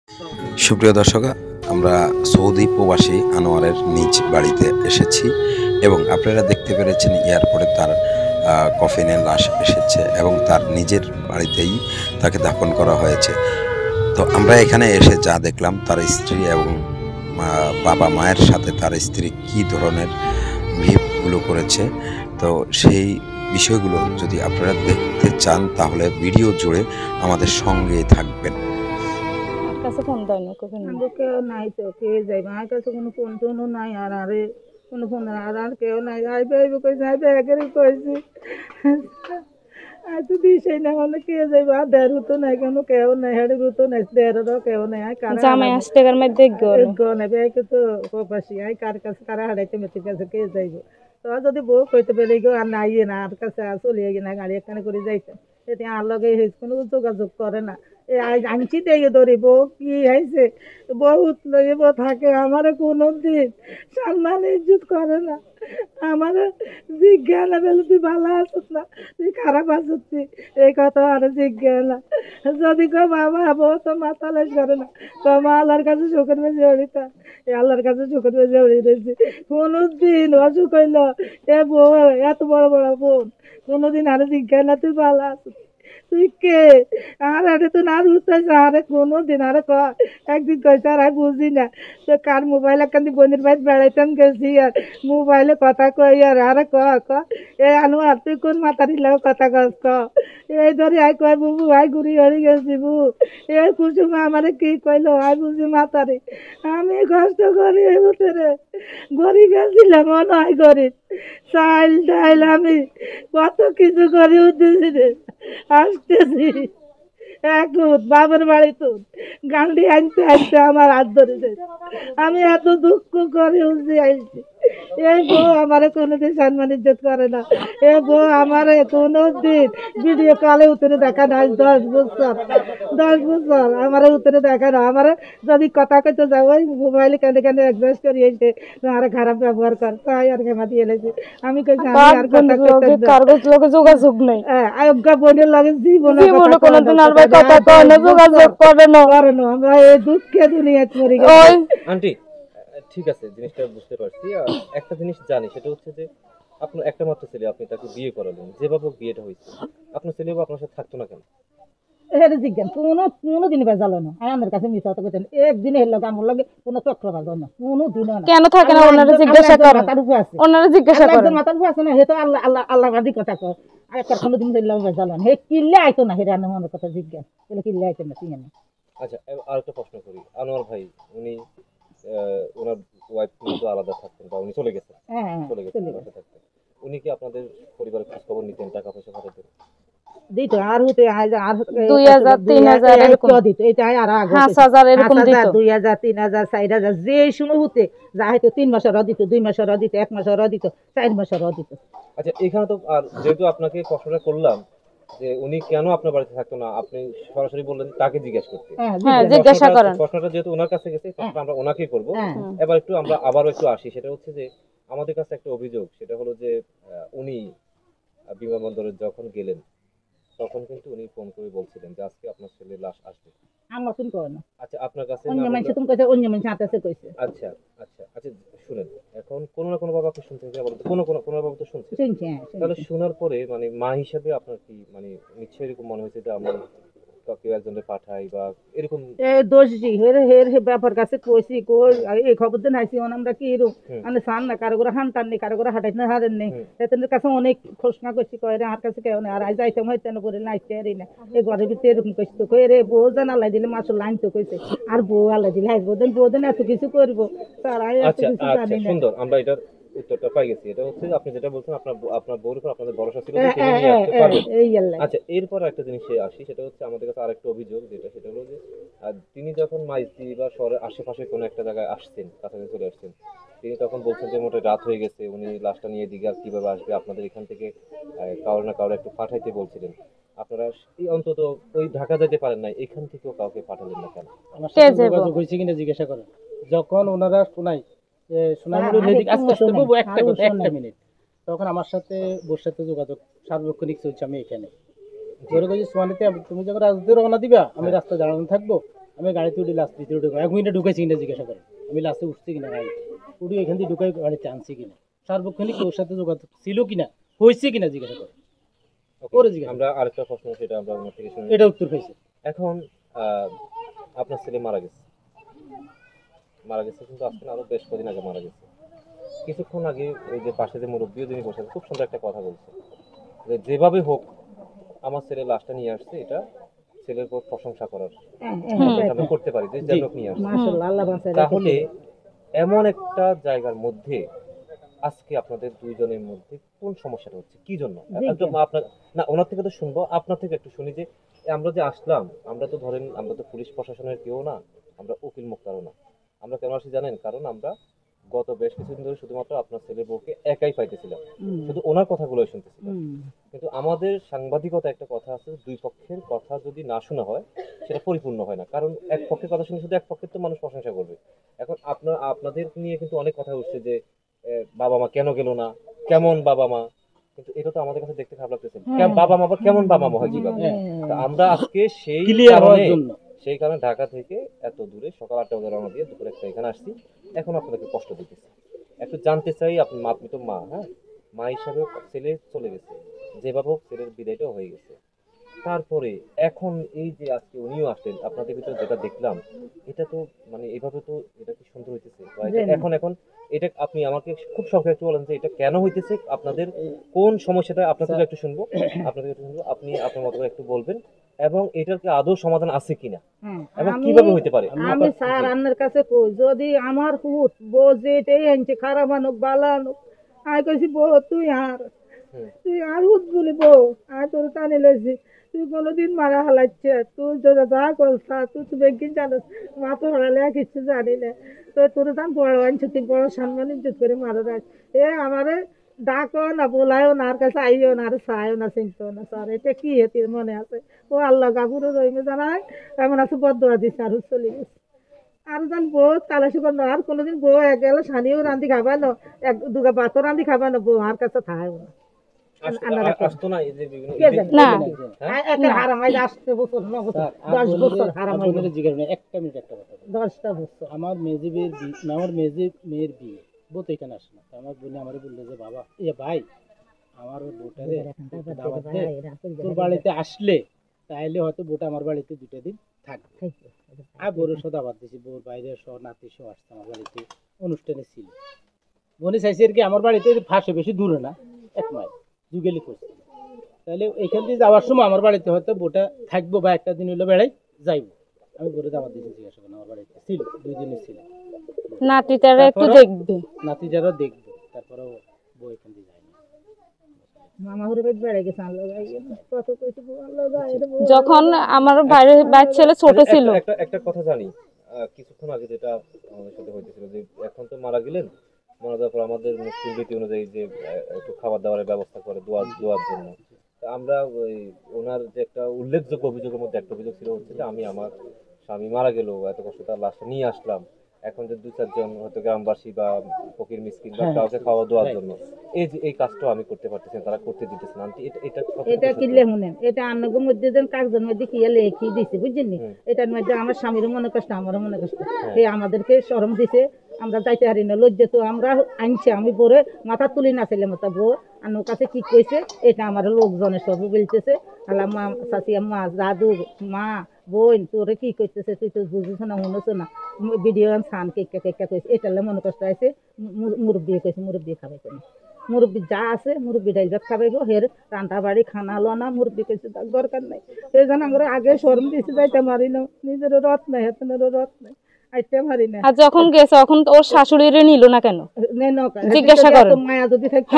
সুপ্রিয় দর্শক, আমরা সৌদি প্রবাসী আনোয়ারের নিজ বাড়িতে এসেছি এবং আপনারা দেখতে পেরেছেন এয়ারপোর্টে তার কফিনের লাশ এসেছে এবং তার নিজের বাড়িতেই তাকে দাফন করা হয়েছে। তো আমরা এখানে এসে যা দেখলাম, তার স্ত্রী এবং বাবা মায়ের সাথে তার স্ত্রী কী ধরনের বিহেভগুলো করেছে, তো সেই বিষয়গুলো যদি আপনারা দেখতে চান তাহলে ভিডিও জুড়ে আমাদের সঙ্গে থাকবেন। কাছে ফোন দেয়নি কখন আমাদের কেউ নাই, তো কে যাই মায়ের কাছে কোনো ফোন টোনও নাই, আর আরে কোনো ফোন আর কেউ নাই। আইবে আইবে কইছে, আইবে একেরই কইছি আর তো দিছেই না, মানে কে যাইব আর দেড় তো নাই, কেন কেউ নাই, হেডের তো নাই, দেড়েরও কেউ নাই। আই কারা জামাই আসতে কার মধ্যে নেবে আইকে তো কপাসি, আই কার কাছে কারা হারাইতে মেথির কাছে কে যাইব। তো যদি বউ কইতে পেলে গো আর নাইয়ে না, আর কাছে আর চলিয়ে গিয়ে না, গাড়ি একখানে করে যাইতাম। এতিয়া আর লগে কোনো যোগাযোগ করে না। আনছি দিয়ে ধরিব কি হয়েছে, বহুত লইব থাকে, আমার কোনো দিন সম্মান ইজ্জত করে না। আমার জিজ্ঞা না বলে তুই ভালো আসত না, তুই খারাপ আসত, এই কথা আর জিজ্ঞা না। যদি কো বাবা বউ তো মাথা লাস করে না, তো মা আল্লাহর কাছে চোখের মেঝে উড়িতা, আল্লাহর কাছে চোখের মেঝে উড়িয়ে রয়েছে। কোনোদিন অসুখ হইল এ বউ, এত বড় বড় বোন, কোনোদিন আর জিজ্ঞা না তুই ভালো আসত, তুই কে, আর আরে তো না বুঝতেছে, আরে কোনো দিন আরে একদিন কইছে আর বুঝি না, তো কার মোবাইল একখান বোনের ভাই বেড়াইতাম গেছি, আর মোবাইলে কথা কই আর আরে এ আনোয়ার তুই কোন মাতারি লাগ কথা কস এই ধরে আই কয় বুবু আই ঘুরি হরি গেছি বু, এ কুসুমা আমারে কি কইলো আই বুঝি মাতারি, আমি কষ্ট করি রে, গড়ি গেছিলাম নয় গরিব, চাইল ডাইল আমি কত কিছু করে উঠেছি রে, আসতেছি এখন বাবার বাড়ি তো গান্ডি আনতে আনতে আমার হাত ধরে যায়। আমি এত দুঃখ করে উঠে আইছি, এই বউ আমার কোনোদিন সম্মান ইজ্জত করে না, এ বউ আমার কোনোদিন ভিডিও কলে উতরে দেখা না, 10 বছর আমার উতরে দেখা না। আমার যদি কথা কইতে যাও ওই মোবাইলে কেন কেন অ্যাডজাস্ট করি এসে আর খারাপ ব্যবহার কর, তাই আর ঘেমা দিয়ে এলেছি। আমি কইছি আমি আর কথা কইতে যোগাযোগ নাই, আজ্ঞা বোনের লাগে জীবনে কোনোদিন আর কথা কয় না, যোগাযোগ করে না। আমরা এই দুঃখে দুনিয়াতে মরে গেছি। আন্টি ঠিক আছে, জিনিসটা বুঝতে পারছি। একটা জিনিস জানি, সেটা হচ্ছে যে আপনার একটা মাত্র ছেলে, আপনি তাকে বিয়ে করালেন, যেভাবে বিয়েটা হয়েছে, আপনার ছেলে আপনার সাথে থাকতো না কেন? এটা জিজ্ঞান কোনো দিন বেজালো না, আমার কাছে মিশা কথা বলতেন একদিন এর লগে আমার লগে কোনো চক্র বাজল না, কোনো দিন কেন থাকে না? ওনারা জিজ্ঞাসা করেন, ওনারা জিজ্ঞাসা করেন, মাথার উপর আছে না, হে তো আল্লাহ আল্লাহ আল্লাহবাদী কথা কয়। আর একটা কোনো দিন বেজালো না, হে কিল্লে আইতো না, হে রান্না মনের কথা জিজ্ঞান তাহলে কিল্লে আইতো না, চিনে না। আচ্ছা, আর একটা প্রশ্ন করি, আনোয়ার ভাই উনি ওনার ওয়াইফ কিন্তু আলাদা থাকতেন, বা উনি চলে গেছেন, চলে গেছেন বাসা থাকতেন, উনি কি আপনাদের পরিবারের খোঁজ খবর নিতেন, টাকা পয়সা পাঠাতেন? দিত আর হতে আর 2000 3000 এরকম দিত, এটা আর 5000 এরকম দিত, 2000 3000 4000 যে সময় হতে যা হয়তো 3 মাসের দিত, 2 মাসের দিত, 1 মাসের দিত, 4 মাসের দিত। আচ্ছা, এখানে তো আর যেহেতু আপনাকে প্রশ্নটা করলাম যে উনি কেন আপনার বাড়িতে থাকতো না, আপনি সরাসরি বললেন তাকে জিজ্ঞেস করতে। হ্যাঁ, জিজ্ঞাসা করেন। প্রশ্নটা যেহেতু ওনার কাছে গেছে, আমরা ওনাকেই করব। এবার একটু আমরা আবারও একটু আসি, সেটা হচ্ছে যে আমাদের কাছে একটা অভিযোগ, সেটা হলো যে উনি বিমানবন্দরে যখন গেলেন তখন কিন্তু উনি ফোন করে বলছিলেন যে আজকে আপনার ছেলের লাশ আসবে। আমার শুন করে না, আচ্ছা, আপনার কাছে অন্য মানুষ তুমি কইছে, অন্য মানুষ হাতে কইছে। আচ্ছা আচ্ছা আচ্ছা, শুনেন, এখন কোনো না কোনো ভাবে আপনি শুনছেন, যে বলতে কোনো ভাবে তো শুনছেন। শুনছি, তাহলে শোনার পরে মানে মা হিসাবে আপনার কি মানে নিশ্চয়ই এরকম মনে হয়েছে যে আমি কেউ একজনের পাঠাই বা এরকম দোষী হের ব্যাপার কাছে কইছি, কই এই খবর দিন আইসি আমরা কি এরকম মানে সান না, কারো করে হানটান নেই, কারো করে হাঁটাইতে না হারেন নেই, এদের কাছে অনেক ঘোষণা করছি, কয় রে আর কাছে কেউ নেই, আর আজ যাইতাম হয়তো করে নাইতে আরি না, এই ঘরের ভিতরে এরকম কইছি, তো কই রে বউ যেন আল্লাহ দিলে মাসুর লাইন তো কইছে, আর বউ আল্লাহ দিলে হাসবো দেন, বউ দেন এত কিছু করবো, তারা এত আচ্ছা কিছু আচ্ছা, জানি না। সুন্দর, আমরা এটার উত্তরটা পাই গেছি। এটা হচ্ছে আপনি যেটা বলছেন, আপনার বউর উপর আপনাদের ভরসা ছিল যে তিনি নিয়ে আসতে পারবেন। আচ্ছা, এরপর একটা জিনিসে আসি, সেটা হচ্ছে আমাদের কাছে আরেকটা অভিযোগ, সেটা হলো যে তিনি যখন মাইজদি বা শহরের আশেপাশে কোনো একটা জায়গায় আসছেন, কাছাকাছি চলে আসছেন, তিনি তখন বলছেন যে মোটে রাত হয়ে গেছে, উনি লাশটা নিয়ে দিঘার কিভাবে আসবে, আপনাদের এখান থেকে কারো না কারো একটু পাঠাইতে বলছিলেন। আপনারা এই অন্তত ওই ঢাকা যেতে পারেন না, এখান থেকেও কাউকে পাঠালেন না কেন? আমার সাথে যোগাযোগ হয়েছে কিনা জিজ্ঞাসা করেন। যখন ওনারা একটা মিনিট, তখন আমার সাথে বোর সাথে যোগাযোগ সার্বক্ষণিক চলছে, আমি এখানে ধরে গেছি সোয়ানিতে, তুমি যখন রাজনীতি রওনা দিবা আমি রাস্তা দাঁড়ানো থাকবো, আমি গাড়িতে উঠে লাস্ট ভিতরে ঢুকে 1 মিনিটে ঢুকেছি কিনা জিজ্ঞাসা করে, আমি লাস্টে উঠছি কিনা গাড়ি উঠে এখান থেকে ঢুকে গাড়িতে আনছি কিনা, সার্বক্ষণিক ওর সাথে যোগাযোগ ছিল কিনা, হয়েছে কিনা জিজ্ঞাসা করে। Okay, ওরে জিজ্ঞাসা আমরা আরেকটা প্রশ্ন সেটা আমরা ওনার থেকে শুনি। এটা উত্তর পাইছে। এখন আপনার ছেলে মারা গেছে কিন্তু আজকে না, আরো বেশ কদিন আগে মারা গেছে। কিছুক্ষণ আগে ওই যে পাশে যে মুরব্বীও যিনি বসে খুব সুন্দর একটা কথা বলছে যে যেভাবে হোক আমার ছেলের লাশটা নিয়ে আসছে, এটা ছেলের উপর প্রশংসা করার এটা আমরা করতে পারি যে যেন নিয়ে আসছে। মাশাআল্লাহ, আল্লাহ বাঁচায় তাহলে এমন একটা জায়গার মধ্যে আজকে আপনাদের দুইজনের মধ্যে কোন সমস্যাটা হচ্ছে, কি জন্য? একটু আপনার না ওনার থেকে তো শুনবো, আপনার থেকে একটু শুনি যে আমরা যে আসলাম, আমরা তো ধরেন আমরা তো পুলিশ প্রশাসনের কেউ না, আমরা উকিল মুক্তারও না। আমরা কেন আসি জানেন? কারণ আমরা গত বেশ কিছুদিন ধরে শুধুমাত্র আপনার ছেলের বউকে একাই পাইতেছিলাম, শুধু ওনার কথাগুলোই শুনতেছিলাম। কিন্তু আমাদের সাংবাদিকতা একটা কথা আছে, দুই পক্ষের কথা যদি না শোনা হয় সেটা পরিপূর্ণ হয় না। কারণ এক পক্ষের কথা শুনে শুধু এক পক্ষের তো মানুষ প্রশংসা করবে। এখন আপনাদের নিয়ে কিন্তু অনেক কথা উঠছে যে বাবা মা কেন গেল না, কেমন বাবা মা, কিন্তু এটা তো আমাদের কাছে দেখতে খারাপ লাগতেছে। বাবা মা আবার কেমন বাবা মা হয় কিভাবে? তা আমরা আজকে সেই কারণে ঢাকা থেকে এত দূরে সকাল 8টা বাজে রওনা দিয়ে দুপুর 1টা এখানে আসছি। এখন আপনাদেরকে কষ্ট দিতেছি, একটু জানতে চাই আপনি তো মা, হ্যাঁ মা হিসাবে ছেলে চলে গেছে, যেভাবে হোক ছেলের বিদায়টাও হয়ে গেছে, তারপরে এখন এই যে আজকে উনিও আসলেন, আপনাদের ভিতরে যেটা দেখলাম এটা তো মানে এইভাবে তো এটা কি সুন্দর হইতেছে? এখন এটা আপনি আমাকে খুব সংক্ষেপে একটু বলেন যে এটা কেন হইতেছে, আপনাদের কোন সমস্যাটা আপনাদের একটু শুনবো, আপনি আপনার মতো করে একটু বলবেন, এবং এটার কি আদৌ সমাধান আছে কিনা এবং কিভাবে হইতে পারে। আমি স্যার আপনার কাছে কই, যদি আমার হুট বউ যেটাই আনছে খারাপ আনুক ভালো আনুক, আমি কইছি বউ তুই আর হুট বলি বউ আর তোর টানে লেছি, তুই কোনোদিন মারা হালাচ্ছে, তুই যা করছা তুই তো বেগিন জানিস, মা তো হারালে কিছু জানি না, তো তোর দাম বড় আনছো, তুই বড় সম্মান ইজ্জত করে মারা রাখ, আমারে ডাকো না বলায়ও না, আর কাছে আইও না, আর চাইও না, চিনতো না। স্যার এটা কি হেতির মনে আছে, ও আল্লাহ গাবুরও রইমে জানায় এমন আছে বদয়া দিচ্ছে আর চলে গেছে। আর জান বউ তালাশি করলো, আর কোনোদিন বউ এক গেলে সানিও রান্ধি খাবা না, এক দুগা ভাতও রান্ধি খাবা না, বউ আর কাছে থাকো না। আসতো না এই যে বিভিন্ন না আমার মেয়ের বিয়ে বউ তো এখানে আসে না, আমার বোনে আমার বললো যে বাবা ভাই আমার বউটারে দাওয়াত দে, তোর বাড়িতে আসলে তাইলে হয়তো বউটা আমার বাড়িতে 2টা দিন থাকবে। আর বউরের সাথে আবার দিয়েছি, বউর বাইরে সহ নাতি সহ আসছে আমার বাড়িতে, অনুষ্ঠানে ছিল। বোনে চাইছে আর কি আমার বাড়িতে ফাঁসে বেশি দূরে না, 1 মাইল যুগেলি করছে, তাহলে এখান থেকে যাওয়ার সময় আমার বাড়িতে হয়তো বউটা থাকবো বা একটা দিন হইলো বেড়াই যাইবো। আমি বলে দাওয়াত দিয়েছি, জিজ্ঞাসা করেন আমার বাড়িতে ছিল 2 দিনই ছিল, নাতিটারা একটু দেখবে, নাতি যারা দেখবে, তারপরেও বউ এখান থেকে যায়নি। মামা ঘুরে বেড়ে গেছে আল্লাহ কত কইছে আল্লাহ যখন আমার বাইরের ছেলে ছোট ছিল। একটা কথা জানি, কিছুক্ষণ আগে যেটা আমাদের সাথে হইতেছিল যে এখন তো মারা গেলেন, মারা যাওয়ার পর আমাদের মুসলিম রীতি অনুযায়ী যে একটু খাবার দাবারের ব্যবস্থা করে দোয়ার জন্য, আমরা ওই ওনার যে একটা উল্লেখযোগ্য অভিযোগের মধ্যে একটা অভিযোগ ছিল হচ্ছে যে আমি আমার স্বামী মারা গেল, এত কষ্ট তার লাশটা নিয়ে আসলাম, এখন যে 2-4 জন হয়তো গ্রামবাসী বা ফকির মিসকিন বা কাউকে খাওয়া দেওয়ার জন্য এই কাজটা আমি করতে পারতেছি, তারা করতে দিতেছে না। এটা কিনলে শুনেন, এটা আন্নগর মধ্যে যেন কাগজের মধ্যে কি লেখি দিছে বুঝছেন, এটার মধ্যে আমার স্বামীরও মনে কষ্ট আমারও মনে কষ্ট, আমাদেরকে শরম দিছে, আমরা যাইতে পারি না, লজ্জা তো আমরা আনছি, আমি পরে মাথা তুলি না ছেলে মাথা বউ আন্নর কাছে কি কইছে, এটা আমার লোকজনের সব বলতেছে, আল্লাহ মা চাচি মা দাদু মা বোন তোরে কি করতেছে, তুই তো বুঝিস না শুনেছ না, ভিডিও সান কেকা কইছে, এটালে মনে কষ্ট আছে। মুরব্বী কইছে মুরব্বী খাবাইছে না, মুরব্বী যা আছে মুরব্বী ডাইল ভাত খাবাইবো, হের রান্না বাড়ি খানা লো না, মুরব্বী কইছে দরকার নাই, সেই জন্য আমরা আগে শরম দিয়েছি যাইতে পারি না, নিজেরও রথ নাই হাতেরও রথ নাই, আইতে পারি না। আর যখন গেছে তখন ওর শাশুড়িরে নিল না কেন জিজ্ঞাসা করেন, মায়া যদি থাকে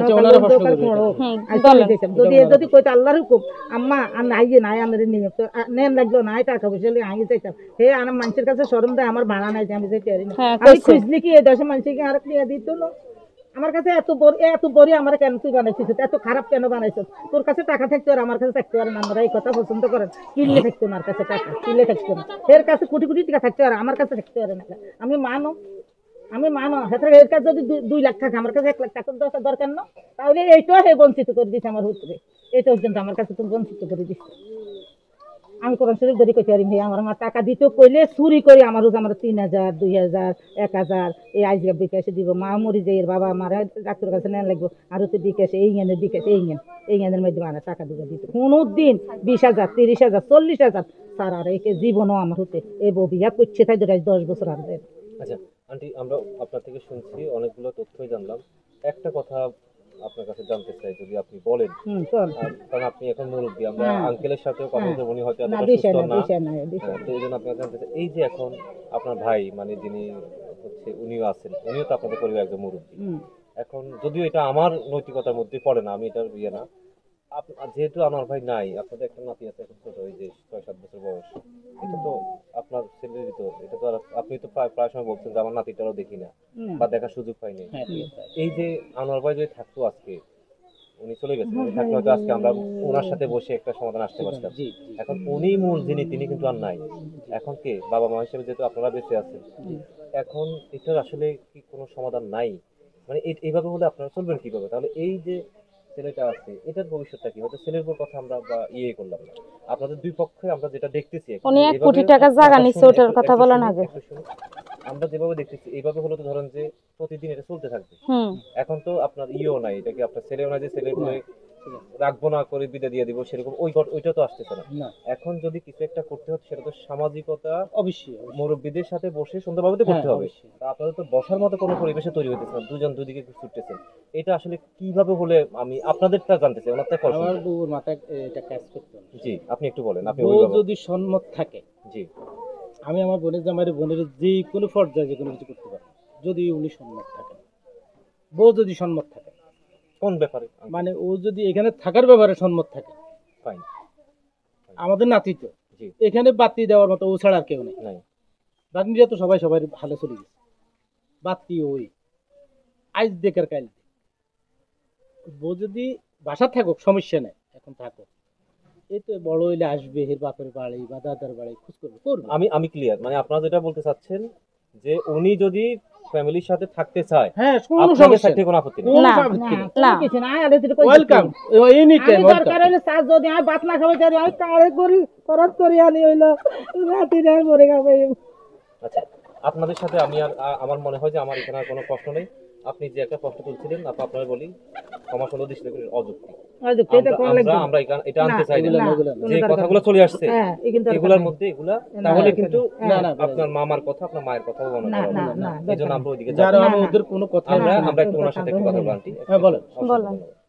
যদি কইতে আল্লাহর হুকুম আম্মা আমি আইয়ে নাই আমার নিয়ে তো নেন লাগলো না, টাকা পয়সা আগে যাইতাম, হে আমার মানুষের কাছে শরম দেয়, আমার ভাড়া নাই আমি যাইতে পারি না, আমি খুঁজলি কি এই দেশে মানুষকে আর নিয়ে দিত না, আমার কাছে এত বড়ি আমার কেন তুই বানাইছিস, এত খারাপ কেন বানাইছ, তোর কাছে টাকা থাকতো আর আমার কাছে থাকতে পারে না, আমরা এই কথা পছন্দ করেন, কিনলে থাকতো না, আর কাছে টাকা কিনলে থাকতো না, এর কাছে কোটি কোটি টাকা থাকতে পারে আমার কাছে থাকতে পারে না, আমি মানো হেতার এর কাছে যদি 2 লাখ টাকা আমার কাছে 1 লাখ টাকার দরকার না, তাহলে এইটাও হে বঞ্চিত করে দিচ্ছে আমার হুতরে, এটা পর্যন্ত আমার কাছে তুমি বঞ্চিত করে দিচ্ছে, আমি কোরআন শরীফ ধরে কইতে পারি ভাই আমার আমার টাকা দিতে কইলে চুরি করে আমার 3,000 2,000 1,000 এই আইজগা বিকাশে দিব মা মরি যায় এর বাবা আমার ডাক্তার কাছে নেন লাগবো আর তো বিকাশে বিকাশে এই জ্ঞানের মধ্যে আমার টাকা দিতে দিতে কোনো দিন 20,000 30,000 40,000 স্যার আর একে জীবনও আমার হতে এই বউ বিয়া করছে তাই 10 বছর আর দেয়। আচ্ছা আন্টি, আমরা আপনার থেকে শুনছি, অনেকগুলো তথ্যই জানলাম। একটা কথা আপনার কাছে জানতে চাই, যদি আপনি বলেন। চল কারণ আপনি এখন মুরব্বী, আমরা হ্যাঁ। আঙ্কেলের সাথেও কথা বলতে উনি হয়তো না এতটা বিষয় সুস্থ না না। বিষয় না বিষয় তো এই জন্য আপনার জানতে চাই, এই যে এখন আপনার ভাই মানে যিনি হচ্ছে উনিও আছেন, উনিও তো আপনাদের পরিবার একজন মুরব্বী। এখন যদিও এটা আমার নৈতিকতার মধ্যে পড়ে না, আমি এটার ইয়ে না, যেহেতু আমার ভাই নাই, আপনাদের একটা নাতি আছে এখন ছোট, ওই যে 6-7 বছর বয়স, এটা তো আপনার ছেলেরই তো, এটা তো আর আপনি তো প্রায় সময় বলছেন যে আমার নাতিটারও দেখি না বা দেখার সুযোগ পাইনি। হ্যাঁ ঠিক আছে। এই যে আনোয়ার ভাই যদি থাকতো আজকে, উনি চলে গেছেন, উনি থাকলে হয়তো আজকে আমরা ওনার সাথে বসে একটা সমাধান আসতে পারতাম। জি জি এখন উনি মূল যিনি, তিনি কিন্তু আর নাই। এখন কে বাবা মা হিসেবে যেহেতু আপনারা বেঁচে আছেন, এখন এটার আসলে কি কোনো সমাধান নাই? মানে এইভাবে হলে আপনারা চলবেন কিভাবে? তাহলে এই যে ছেলেটা আছে, এটার ভবিষ্যৎটা কি? হয়তো ছেলের উপর কথা আমরা বা করলাম না, আপনাদের দুই পক্ষে আমরা যেটা দেখতেছি এখন, উনি 1 এইভাবে- কোটি টাকা জায়গা নিচ্ছে, ওটার একটু- কথা একটু বলেন শুনুন, আগে। একটু শুনুন। আমরা যেভাবে দেখতেছি এইভাবে হলে তো ধরেন যে প্রতিদিন এটা চলতে থাকবে। হুম এখন তো আপনার ইয়েও নাই, এটা কি আপনার ছেলেও নাই যে ছেলে বলে রাখবো না করে বিদা দিয়ে দিব, সেরকম ওইটা তো আসতেছে না। না এখন যদি কিছু একটা করতে হচ্ছে, সেটা তো সামাজিকতা, অবশ্যই অবশ্যই। মুরব্বীদের সাথে বসে সুন্দরভাবে তো করতে হ্যাঁ, হবে। অবশ্যই। তা আপনাদের তো বসার মতো কোনো পরিবেশে তৈরি হতেছে না, দুজন দুদিকে ছুটতেছেন। এটা আসলে কিভাবে হলে, আমি আপনাদেরটা জানতে চাই, ওনারটা কষ্ট। আমার বউর মাথায় এটা কাজ করতো না। জি, আপনি একটু বলেন, আপনি বউ অভিভাবক। যদি সম্মত থাকে, জি, আমি আমার বোনের যে কোনো পর্যায়ে যে কোনো কিছু করতে পারবো, যদি উনি সম্মত থাকে, বউ যদি সম্মত থাকে, কোন ব্যাপারে? মানে ও যদি এখানে থাকার ব্যাপারে সম্মত থাকে। ফাইন। আমাদের নাতি তো জি, এখানে বাতি দেওয়ার মতো ও ছাড়া আর কেউ নেই। নাই। বাকিরা তো সবাই সবাই ভালো চলে গেছে, বাতি ওই আজ দেখার কাল দেখ। বউ যদি বাসা থাকুক সমস্যা নেই, এখন থাকুক, এই তো বড় হইলে আসবে এর বাপের বাড়ি বা দাদার বাড়ি খোঁজ করবে করবে। আমি ক্লিয়ার, মানে আপনারা যেটা বলতে চাচ্ছেন যে উনি যদি ফ্যামিলির সাথে থাকতে চায়, হ্যাঁ কোনো আপনাদের সমস্যা সাথে কোনো আপত্তি নেই। কোনো না, আপত্তি নেই। না। কিছু না আরে তুই কই ওয়েলকাম এনি টাইম আমি দরকার হলে স্যার যদি আমি ভাত না খাবে চাই আমি কাড়ে করি খরচ করি আনি হইলো রাতে না মরে যাবে। আচ্ছা, আপনাদের সাথে আমি আর আমার মনে হয় যে আমার এখানে আর কোনো প্রশ্ন নেই। আপনি যে একটা প্রশ্ন তুলছিলেন, আপনারা বলি ক্ষমা সুন্দর দৃষ্টিতে করি, অযুক্তি। আমরা এটা আনতে চাই না, যে কথাগুলো চলে আসছে এগুলার মধ্যে এগুলা, তাহলে কিন্তু না, না, আপনার মামার কথা, আপনার মায়ের কথাও মনে না, করা না, হবে। না, এই জন্য আমরা ওইদিকে যারা যাবো না। আমি ওদের কোনো কথা আমরা একটু ওনার সাথে একটু কথা বলি আন্টি। হ্যাঁ বলো। বলেন।